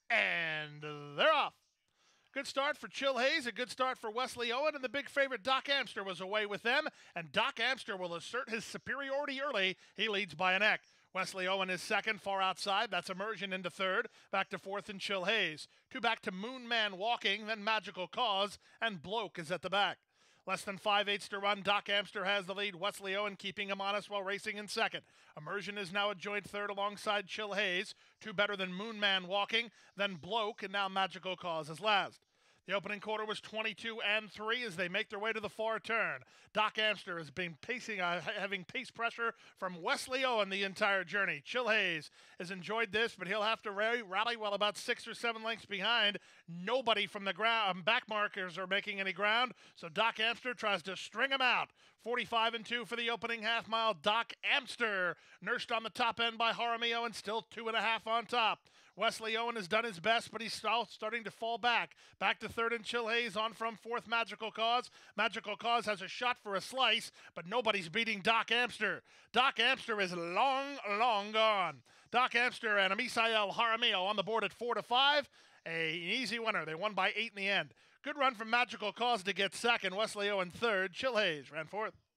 And they're off. Good start for Chill Hayes, a good start for Wesley Owen, and the big favorite Doc Amster was away with them, and Doc Amster will assert his superiority early. He leads by a neck. Wesley Owen is second, far outside. That's Immersion into third. Back to fourth and Chill Hayes. Two back to Moon Man walking, then Magical Cause, and Bloke is at the back. Less than 5/8 to run. Doc Amster has the lead. Wesley Owen keeping him honest while racing in second. Immersion is now a joint third alongside Chill Hayes. Two better than Moon Man walking, then Bloke, and now Magical Cause is last. The opening quarter was 22-3 as they make their way to the far turn. Doc Amster has been having pace pressure from Wesley Owen the entire journey. Chill Hayes has enjoyed this, but he'll have to rally well about 6 or 7 lengths behind. Nobody from the ground back markers are making any ground, so Doc Amster tries to string him out. 45-2 for the opening half mile. Doc Amster nursed on the top end by Jaramillo and still 2.5 on top. Wesley Owen has done his best, but he's starting to fall back. Back to third and Chill Hayes, on from fourth Magical Cause. Magical Cause has a shot for a slice, but nobody's beating Doc Amster. Doc Amster is long gone. Doc Amster and Amisael Jaramillo on the board at 4-5. An easy winner. They won by 8 in the end. Good run from Magical Cause to get second. Wesley Owen third. Chill Hayes ran fourth.